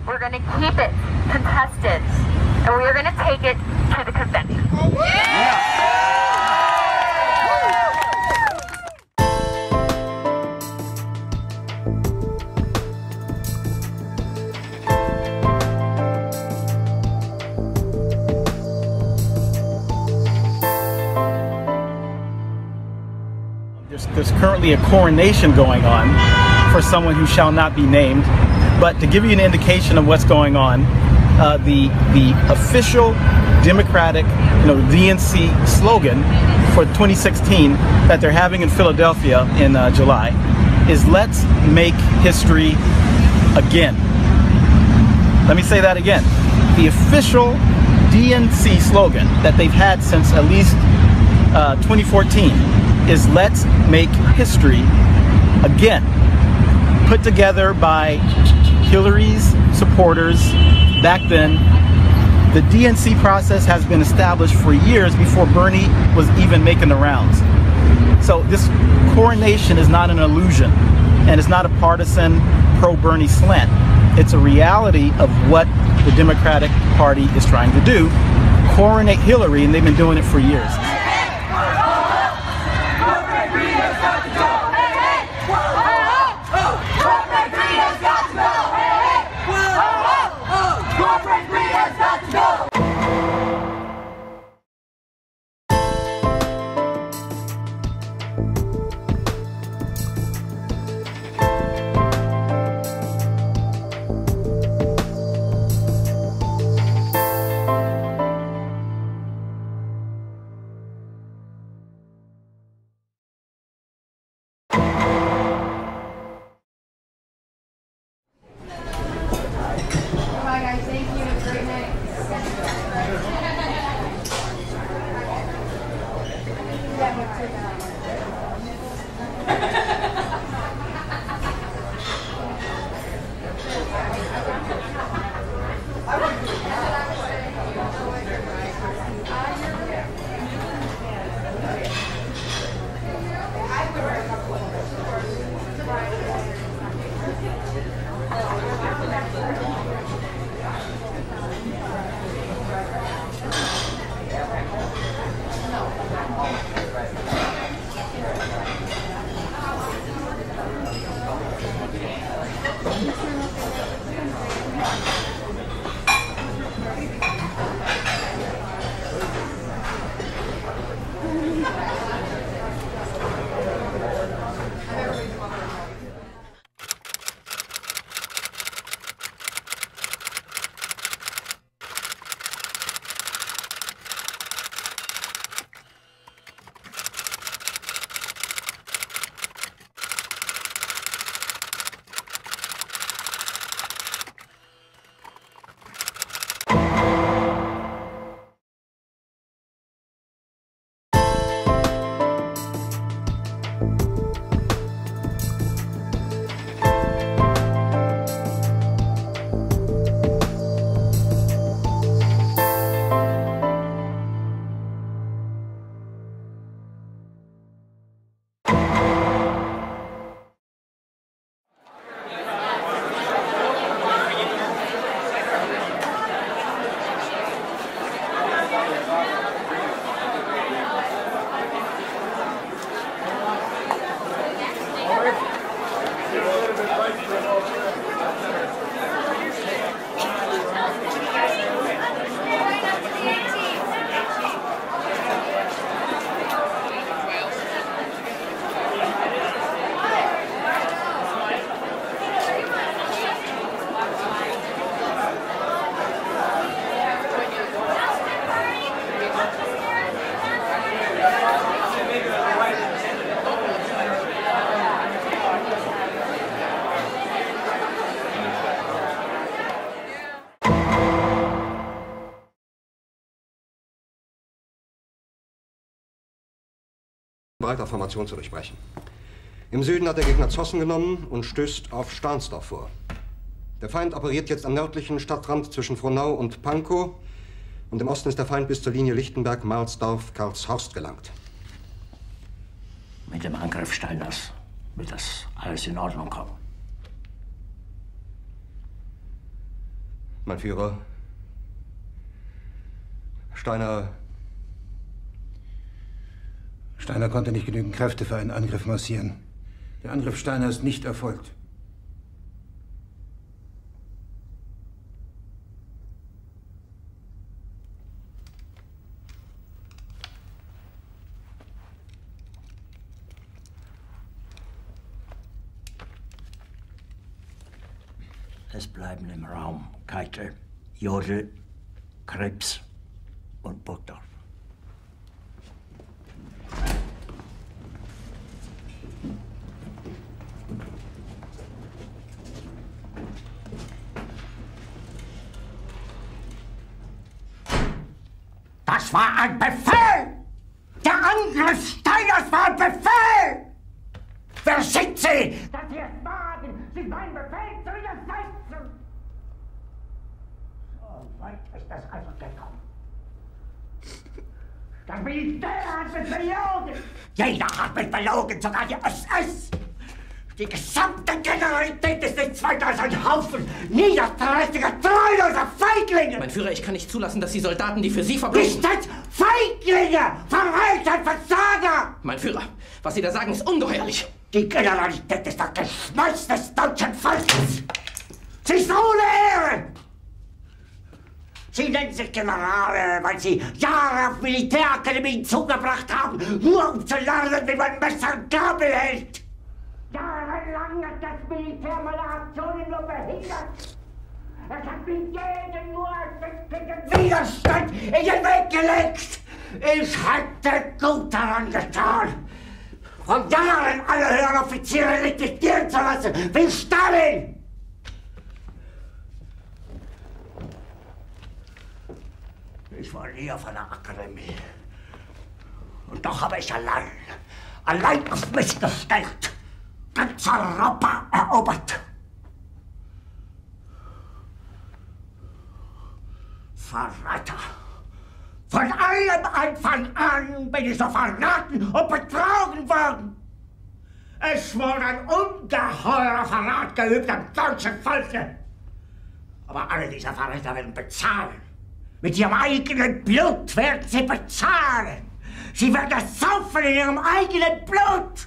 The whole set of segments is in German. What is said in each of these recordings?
We're going to keep it contested, and we are going to take it to the convention. There's currently a coronation going on for someone who shall not be named, but to give you an indication of what's going on, the official Democratic, DNC slogan for 2016 that they're having in Philadelphia in July is "Let's make history again." Let me say that again. The official DNC slogan that they've had since at least 2014 is "Let's make history again," put together by Hillary's supporters back then. The DNC process has been established for years before Bernie was even making the rounds. So this coronation is not an illusion, and it's not a partisan pro-Bernie slant. It's a reality of what the Democratic Party is trying to do: coronate Hillary, and they've been doing it for years. breiter Formation zu durchbrechen. Im Süden hat der Gegner Zossen genommen und stößt auf Stahnsdorf vor. Der Feind operiert jetzt am nördlichen Stadtrand zwischen Frohnau und Pankow, und im Osten ist der Feind bis zur Linie Lichtenberg-Marsdorf-Karlshorst gelangt. Mit dem Angriff Steiners wird das alles in Ordnung kommen. Mein Führer, Steiner konnte nicht genügend Kräfte für einen Angriff massieren. Der Angriff Steiner ist nicht erfolgt. Es bleiben im Raum Keitel, Jodl, Krebs und Burgdorf. Das war ein Befehl! Der Angriff Steiners war ein Befehl! Wer sind Sie, dass Sie es wagen, sich meinen Befehl zu widersetzen? So weit ist das also gekommen. Das Militär hat mich belogen! Jeder hat mich belogen, sogar die SS! Die gesamte Generalität ist nichts weiter als ein Haufen niederträchtiger, treuloser Feiglinge! Mein Führer, ich kann nicht zulassen, dass die Soldaten, die für Sie verbringen... Nicht als Feiglinge! Verräter, Versager! Mein Führer, was Sie da sagen, ist ungeheuerlich! Die Generalität ist das Geschmeiß des deutschen Volkes! Sie ist ohne Ehre! Sie nennen sich Generale, weil Sie Jahre auf Militärakademien zugebracht haben, nur um zu lernen, wie man Messer und Gabel hält! Jahrelang hat das Militär meine Aktionen nur behindert! Es hat mir jeden nur ersichtlichen Widerstand in den Weg gelegt! Ich hätte gut daran getan, von Jahren alle höheren Offiziere liquidieren zu lassen, wie Stalin! Ich war nie auf einer Akademie. Und doch habe ich allein auf mich gestellt, ganz Europa erobert. Verräter! Von allem Anfang an bin ich so verraten und betrogen worden. Es wurde ein ungeheurer Verrat geübt am deutschen Volke. Aber alle diese Verräter werden bezahlen. Mit ihrem eigenen Blut werden sie bezahlen. Sie werden das saufen in ihrem eigenen Blut.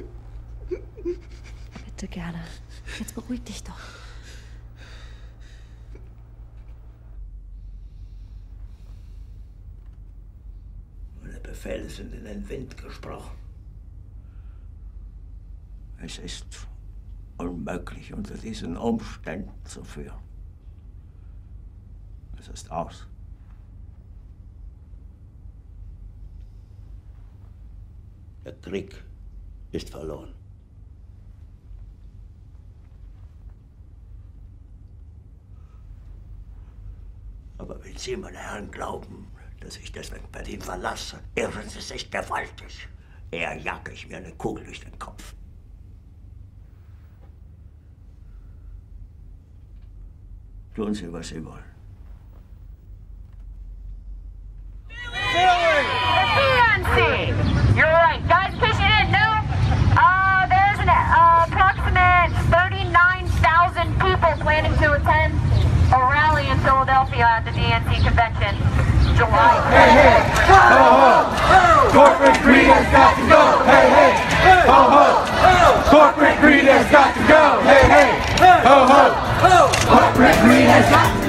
Bitte, Gerda. Jetzt beruhig dich doch. Meine Befehle sind in den Wind gesprochen. Es ist unmöglich, unter diesen Umständen zu führen. Es ist aus. Der Krieg ist verloren. Aber wenn Sie, meine Herren, glauben, dass ich deswegen Berlin verlasse, irren Sie sich gewaltig. Eher jage ich mir eine Kugel durch den Kopf. Tun Sie, was Sie wollen. You're right. Guys, in case you didn't know, there's an approximate 39,000 people planning to attend a rally in Philadelphia at the DNC convention, July 3rd. Hey, hey, ho, ho, ho. Corporate greed has got to go. Hey, hey, ho, ho, ho. Corporate greed has got to go. Hey, hey, ho, ho, ho. Corporate greed has got to go.